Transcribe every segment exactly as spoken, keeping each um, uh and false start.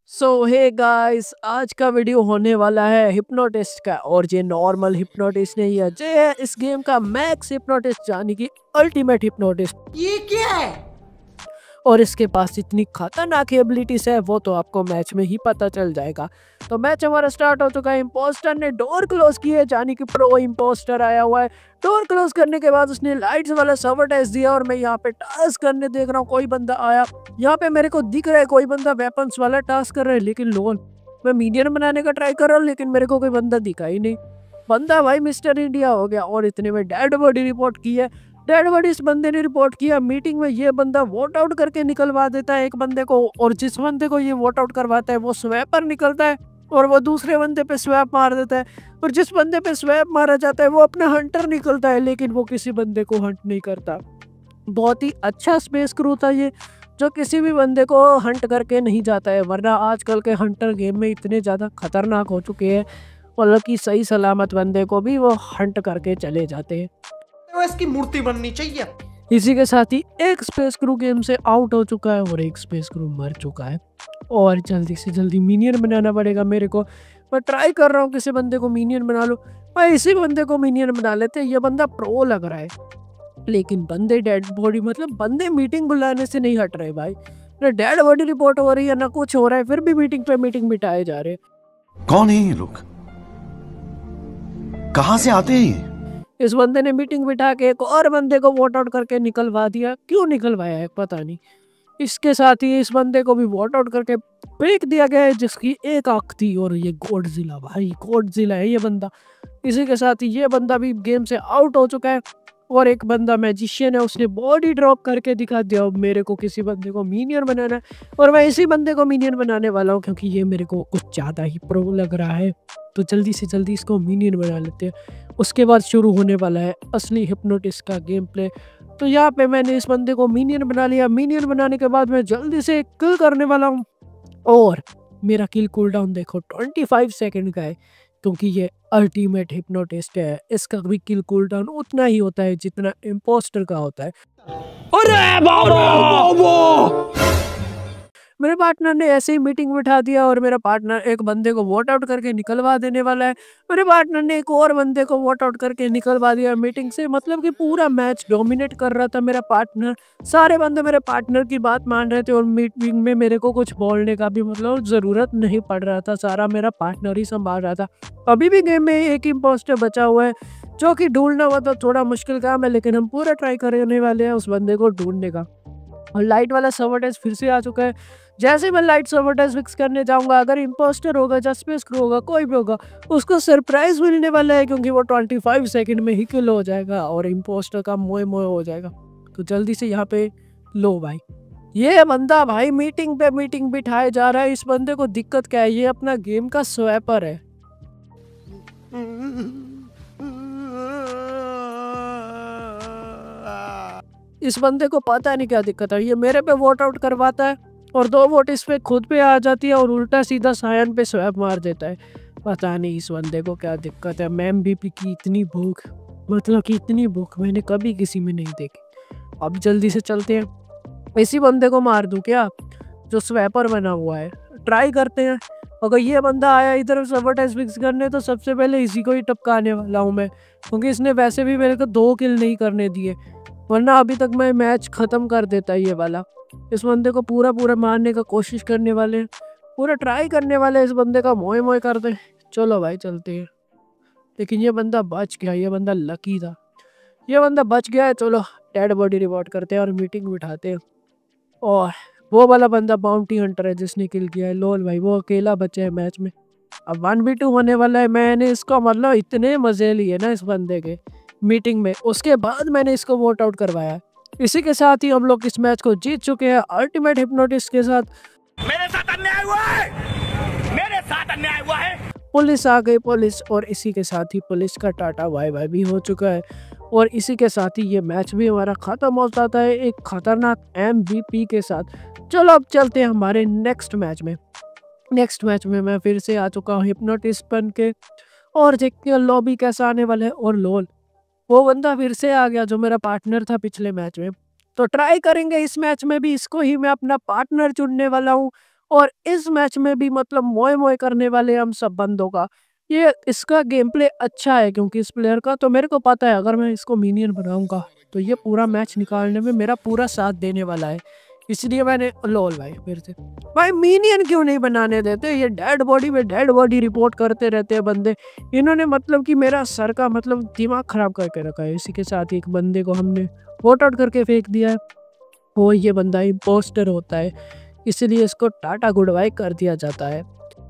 सो hey guys, आज का video होने वाला है हिप्नोटिस्ट का। और ये नॉर्मल हिप्नोटिस्ट नहीं है, ये है इस गेम का मैक्स हिप्नोटिस्ट, यानी कि अल्टीमेट हिप्नोटिस्ट। ये क्या है? और इसके पास इतनी खतरनाक एबिलिटीज है वो तो आपको मैच में ही पता चल जाएगा। तो मैच हमारा स्टार्ट हो चुका है। इम्पोस्टर ने डोर क्लोज की है, यानी कि प्रो इम्पोस्टर आया हुआ है। डोर क्लोज करने के बाद उसने लाइट्स वाला सर्वर टेस्ट दिया और मैं यहाँ पे टास्क करने देख रहा हूँ। कोई बंदा आया, यहाँ पे मेरे को दिख रहा है कोई बंदा वेपन्स वाला टास्क कर रहा है, लेकिन लोन मैं मीडियन बनाने का ट्राई कर रहा हूँ, लेकिन मेरे को कोई बंदा दिखा ही नहीं। बंदा भाई मिस्टर इंडिया हो गया। और इतने में डेड बॉडी रिपोर्ट की है। डेड बॉडी इस बंदे ने रिपोर्ट किया। मीटिंग में ये बंदा वोट आउट करके निकलवा देता है एक बंदे को, और जिस बंदे को ये वोट आउट करवाता है वो स्वैपर निकलता है और वो दूसरे बंदे पे स्वैप मार देता है। और जिस बंदे पे स्वैप मारा जाता है वो अपना हंटर निकलता है, लेकिन वो किसी बंदे को हंट नहीं करता। बहुत ही अच्छा स्पेस क्रू था ये, जो किसी भी बंदे को हंट करके नहीं जाता है, वरना आजकल के हंटर गेम में इतने ज़्यादा खतरनाक हो चुके हैं, मतलब कि सही सलामत बंदे को भी वो हंट करके चले जाते हैं। तो इसकी मूर्ति बननी चाहिए। इसी के साथ ही एक स्पेस क्रू गेम से आउट हो चुका है और एक स्पेस क्रू मर चुका है। और जल्दी से जल्दी मिनियन बनाना पड़ेगा मेरे को। मैं ट्राई कर रहा हूँ किसी बंदे को मिनियन बना लूँ। मैं इसी बंदे को मिनियन बना लेते हैं। ये बंदा प्रो लग रहा है, लेकिन बंदे डेड बॉडी, मतलब बंदे मीटिंग बुलाने से नहीं हट रहे भाई। ना डेड बॉडी रिपोर्ट हो रही है ना कुछ हो रहा है, फिर भी मीटिंग पे मीटिंग बिठाए जा रहे हैं। कौन है ये लोग? कहां से आते हैं ये? इस बंदे ने मीटिंग बिठा के एक और बंदे को वोट आउट करके निकलवा दिया। क्यों निकलवाया है पता नहीं। इसके साथ ही इस बंदे को भी वोट आउट करके फेंक दिया गया है, जिसकी एक आंख थी। और ये गॉडजिला, भाई गॉडजिला है ये बंदा। इसी के साथ ही ये बंदा भी गेम से आउट हो चुका है। और एक बंदा मैजिशियन है, उसने बॉडी ड्रॉप करके दिखा दिया। अब मेरे को किसी बंदे को मीनियन बनाना है और मैं इसी बंदे को मीनियन बनाने वाला हूँ, क्योंकि ये मेरे को कुछ ज़्यादा ही प्रो लग रहा है। तो जल्दी से जल्दी इसको मीनियन बना लेते हैं। उसके बाद शुरू होने वाला है असली हिप्नोटिस्ट का गेम प्ले। तो यहाँ पे मैंने इस बंदे को मीनियन बना लिया। मीनियन बनाने के बाद मैं जल्दी से किल करने वाला हूँ। और मेरा किल कूलडाउन देखो पच्चीस सेकंड का है, क्योंकि ये अल्टीमेट हिप्नोटिस्ट है। इसका भी किल कूलडाउन उतना ही होता है जितना इम्पोस्टर का होता है। अरे बाबा! मेरे पार्टनर ने ऐसे ही मीटिंग बिठा दिया और मेरा पार्टनर एक बंदे को वोट आउट करके निकलवा देने वाला है। मेरे पार्टनर ने एक और बंदे को वोट आउट करके निकलवा दिया मीटिंग से। मतलब कि पूरा मैच डोमिनेट कर रहा था मेरा पार्टनर। सारे बंदे मेरे पार्टनर की बात मान रहे थे और मीटिंग में मेरे को कुछ बोलने का भी मतलब ज़रूरत नहीं पड़ रहा था। सारा मेरा पार्टनर ही संभाल रहा था। अभी भी गेम में एक इम्पोस्टर बचा हुआ है, जो कि ढूंढना मतलब थोड़ा मुश्किल काम है, लेकिन हम पूरा ट्राई करने वाले हैं उस बंदे को ढूंढने का। और लाइट वाला सर्वर टेस्ट फिर से आ चुका है। जैसे मैं लाइट सर्वर टेस्ट फिक्स करने जाऊंगा, अगर इम्पोस्टर होगा या स्पेस क्रू होगा, कोई भी होगा, उसको सरप्राइज मिलने वाला है, क्योंकि वो पच्चीस सेकंड में ही किल हो जाएगा और इम्पोस्टर का मोए मोए हो जाएगा। तो जल्दी से यहाँ पे लो भाई। ये बंदा भाई मीटिंग पे मीटिंग बिठाए जा रहा है। इस बंदे को दिक्कत क्या है, ये अपना गेम का स्वैपर है। इस बंदे को पता नहीं क्या दिक्कत है, ये मेरे पे वोट आउट करवाता है और दो वोट इस पे खुद पे आ जाती है और उल्टा सीधा सायन पे स्वैप मार देता है। पता नहीं इस बंदे को क्या दिक्कत है। मैम बीपी की इतनी भूख, मतलब कि इतनी भूख मैंने कभी किसी में नहीं देखी। अब जल्दी से चलते हैं। इसी बंदे को मार दूं क्या, जो स्वैपर बना हुआ है? ट्राई करते हैं। अगर ये बंदा आया इधर सर्वर टेस्ट फिक्स करने, तो सबसे पहले इसी को ही टपकाने वाला हूँ मैं, क्योंकि इसने वैसे भी मेरे को दो किल नहीं करने दिए, वरना अभी तक मैं मैच ख़त्म कर देता ये वाला। इस बंदे को पूरा पूरा मारने का कोशिश करने वाले हैं, पूरा ट्राई करने वाले इस बंदे का मोए मोए कर दे। चलो भाई चलते हैं। लेकिन ये बंदा बच गया, ये बंदा लकी था, ये बंदा बच गया है। चलो डेड बॉडी रिपोर्ट करते हैं और मीटिंग बिठाते हैं। और वो वाला बंदा बाउंटी हंटर है जिसने किल किया है। लोल भाई वो अकेला बचे है मैच में। अब वन बी टू होने वाला है। मैंने इसको मतलब इतने मज़े लिए ना इस बंदे के मीटिंग में, उसके बाद मैंने इसको वोट आउट करवाया। इसी के साथ ही हम लोग इस मैच को जीत चुके हैं अल्टीमेट हिप्नोटिस्ट के साथ। मेरे साथ अन्याय हुआ है, मेरे साथ अन्याय हुआ है। पुलिस आ गई, पुलिस। और इसी के साथ ही पुलिस का टाटा बाय बाय भी हो चुका है। और इसी के साथ ही ये मैच भी हमारा ख़त्म हो जाता है एक खतरनाक एम वी पी के साथ। चलो अब चलते हैं हमारे नेक्स्ट मैच में। नेक्स्ट मैच में मैं फिर से आ चुका हूँ हिप्नोटिस्ट बन के, और देखते हैं लॉबी कैसा आने वाला है। और लोल वो बंदा फिर से आ गया जो मेरा पार्टनर था पिछले मैच में। तो ट्राई करेंगे इस मैच में भी, इसको ही मैं अपना पार्टनर चुनने वाला हूँ। और इस मैच में भी मतलब मोए मोए करने वाले हम सब बंदों का। ये इसका गेम प्ले अच्छा है क्योंकि इस प्लेयर का, तो मेरे को पता है अगर मैं इसको मिनियन बनाऊंगा तो ये पूरा मैच निकालने में मेरा पूरा साथ देने वाला है। इसलिए मैंने लोल भाई फिर से भाई मिनियन क्यों नहीं बनाने देते, ये डेड बॉडी में डेड बॉडी रिपोर्ट करते रहते हैं बंदे। इन्होंने मतलब कि मेरा सर का मतलब दिमाग खराब करके रखा है। इसी के साथ एक बंदे को हमने वोट आउट करके फेंक दिया है, वो ये बंदा इम्पोस्टर होता है, इसलिए इसको टाटा गुड बाय कर दिया जाता है।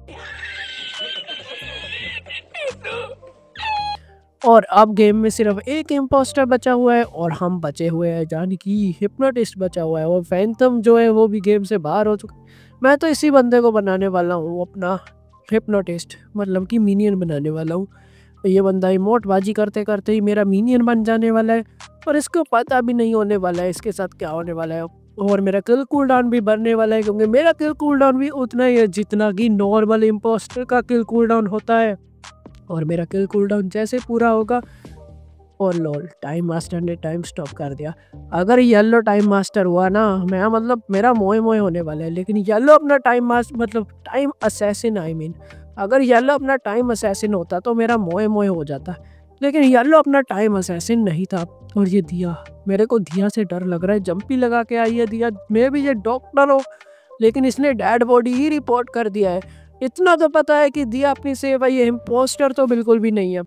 और अब गेम में सिर्फ एक इम्पोस्टर बचा हुआ है और हम बचे हुए हैं, यानी कि हिप्नोटिस्ट बचा हुआ है, और फैंटम जो है वो भी गेम से बाहर हो चुका है। मैं तो इसी बंदे को बनाने वाला हूँ अपना हिप्नोटिस्ट, मतलब कि मिनियन बनाने वाला हूँ। ये बंदा इमोट बाजी करते करते ही मेरा मिनियन बन जाने वाला है और इसको पता भी नहीं होने वाला है इसके साथ क्या होने वाला है। और मेरा किल कूल डाउन भी बनने वाला है क्योंकि मेरा किल कूल डाउन भी उतना ही है जितना कि नॉर्मल इम्पोस्टर का किल कूल डाउन होता है। और मेरा किल कूल डाउन जैसे पूरा होगा, और लॉल टाइम मास्टर ने टाइम स्टॉप कर दिया। अगर येलो टाइम मास्टर हुआ ना, मैं मतलब मेरा मोए मोए होने वाला है। लेकिन येलो अपना टाइम मास्टर मतलब टाइम असैसिन आई मीन अगर येलो अपना टाइम असैसिन होता तो मेरा मोए मोए हो जाता, लेकिन येलो अपना टाइम असैसिन नहीं था। और ये दिया, मेरे को दिया से डर लग रहा है, जंपी लगा के आई है दिया। मैं भी ये डॉक्टर हो लेकिन इसने डेड बॉडी ही रिपोर्ट कर दिया है। इतना तो पता है कि दिया अपनी सेव है, ये इम्पोस्टर तो बिल्कुल भी नहीं है।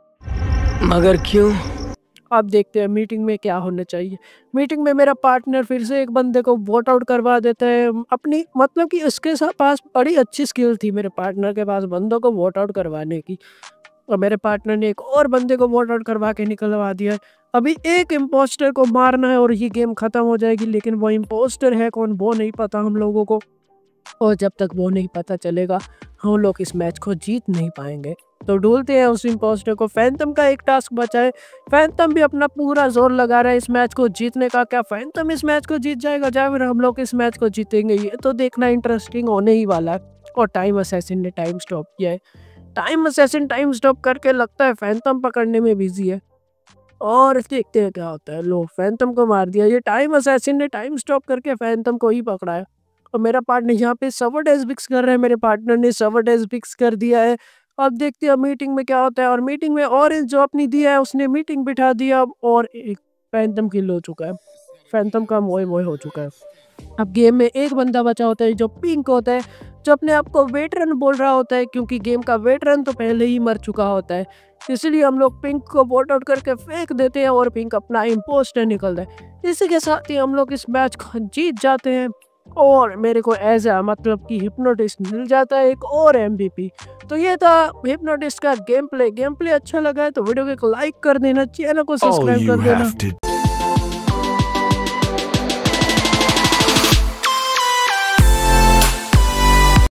मगर क्यों? अब देखते हैं मीटिंग में क्या होना चाहिए। मीटिंग में मेरा पार्टनर फिर से एक बंदे को वोट आउट करवा देता है अपनी, मतलब कि उसके साथ पास बड़ी अच्छी स्किल थी मेरे पार्टनर के पास बंदों को वोट आउट करवाने की, और मेरे पार्टनर ने एक और बंदे को वोट आउट करवा के निकलवा दिया है। अभी एक इम्पोस्टर को मारना है और ये गेम खत्म हो जाएगी, लेकिन वो इम्पोस्टर है कौन वो नहीं पता हम लोगों को, और जब तक वो नहीं पता चलेगा हम लोग इस मैच को जीत नहीं पाएंगे। तो ढूंढते हैं उस इम्पोस्टर को। फैंटम का एक टास्क बचा है, फैंटम भी अपना पूरा जोर लगा रहा है इस मैच को जीतने का। क्या फैंटम इस मैच को जीत जाएगा या फिर हम लोग इस मैच को जीतेंगे, ये तो देखना इंटरेस्टिंग होने ही वाला है। और टाइम असैसिन ने टाइम स्टॉप किया है। टाइम असैसिन टाइम स्टॉप करके लगता है फैंटम पकड़ने में बिजी है, और देखते हैं क्या होता है। लो फैंटम को मार दिया। ये टाइम असैसिन ने टाइम स्टॉप करके फैंटम को ही पकड़ा है। और मेरा पार्टनर यहाँ पे सर्वर डेज फिक्स कर रहा है, मेरे पार्टनर ने सर्वर डेज फिक्स कर दिया है। अब देखते हैं मीटिंग में क्या होता है। और मीटिंग में ऑरेंज जो अपनी दिया है उसने मीटिंग बिठा दिया, और एक फैंटम किल हो चुका है, फैंटम का मोए मोए हो चुका है। अब गेम में एक बंदा बचा होता है जो पिंक होता है, जो अपने आप को वेटरन बोल रहा होता है, क्योंकि गेम का वेटरन तो पहले ही मर चुका होता है। इसलिए हम लोग पिंक को वोट आउट करके फेंक देते हैं और पिंक अपना इम्पोस्टर निकलता है। इसी के साथ ही हम लोग इस मैच को जीत जाते हैं, और मेरे को एज आ मतलब कि हिप्नोटिस्ट मिल जाता है एक और एमवीपी। तो ये था हिप्नोटिस्ट का गेम प्ले। गेम प्ले अच्छा लगा है तो वीडियो को लाइक कर देना, चैनल को सब्सक्राइब कर देना।